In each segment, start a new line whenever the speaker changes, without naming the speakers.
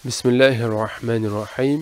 Bismillahirrahmanirrahim.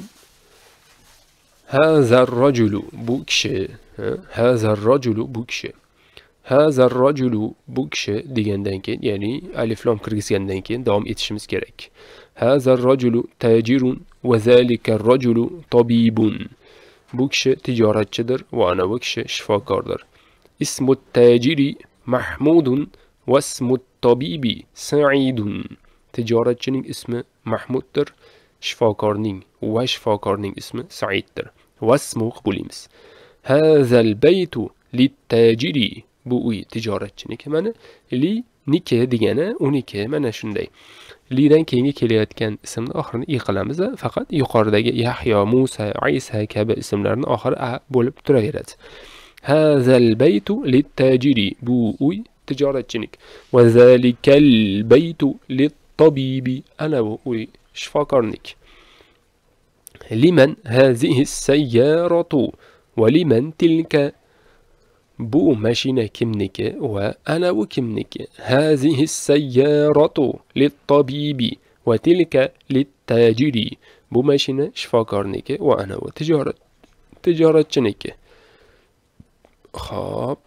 Hazar raculu bu kişi. Hazar raculu bu kişi. Hazar raculu bu kişi degenden keyin, ya'ni alif lam kirgizgandan keyin davom etishimiz kerak. Hazar raculu tajirun ve zalika raculu tabibun. Bu kişi tijoratchidir va ana bu kişi shifokordir. Ismut tajiri Mahmudun ve ismut tabibi Sa'idun. Tijoratchining ismi Mahmuddir, shifokorning va shifokorning ismi Saiddir. Vasmu qilamiz. Hazal baytu littajiri. Bu uy tijoratchiniki. Mana li niki degani uniki, mana shunday. Lidan keyingi kelayotgan ismni oxirini i qilamiz, faqat yuqoridagi Yahyo, Musa, Isa kabi ismlarning oxiri a bo'lib turaveradi. Hazal baytu littajiri. Bu uy tijoratchinik. Va zalikal baytu littabibi. Ana bu uy shifokornik. Liman hazihi sayyaratu va liman tilka. Bu mashina kimniki va ana bu kimniki. Hazihi sayyaratu littabibi va tilka littajiri. Bu mashina shifokorniki va ana bu tijoratchiniki. Xo'p.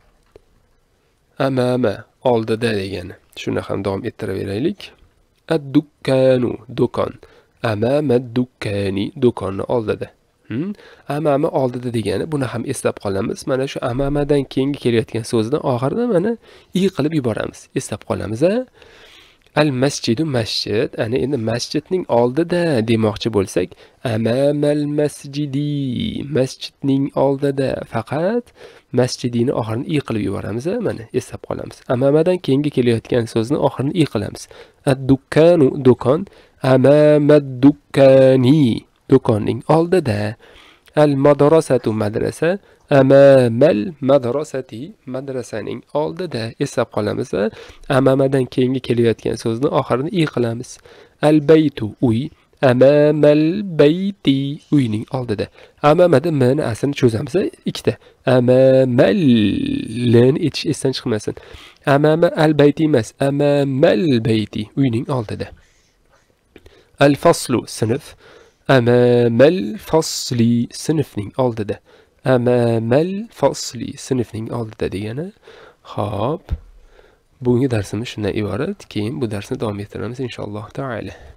Amama oldida degani. Shuni ham davom ettiraveraylik. Ad-dukkanu do'kon. Amama ad-dukkani do'konni oldida. Amama oldida degani buni ham eslab qolamiz. Mana shu amamadan keyingi kelayotgan so'zni oxirida mana i qilib yuboramiz. Eslab qolamiz. Al masjidu masjid. Ana endi masjidning oldida demoqchi bo'lsak, amamal masjidi. Masjidning oldida faqat masjidini oxirini i qilib yuboramiz. Mana eslab qolamiz. Amamadan keyingi kelayotgan so'zni oxirini i qilamiz. Ad-dukkanu do'kon. Amamad dukkani. Do'konning oldida. Al madrasatu madrasa. Amamal madrasati. Madrasaning oldida. Eslab qolamiz. Amamadan keyingi kelayotgan so'zni oxirini i qilamiz. Al baytu uy. Amamal bayti. Uyning oldida. Amamada mani aslini cho'zamiz. Ikkita. Amamal len etish esdan chiqmasin. Amama al bayti emas. Amamal bayti. Uyning oldida. Al faslu sinf. Amamal fasli sinfning oldida. Amamal fasli sinfning oldida degani. Xo'p. Bugungi darsimiz shundan iborat. Keyin bu darsni davom ettiramiz inshaalloh taala.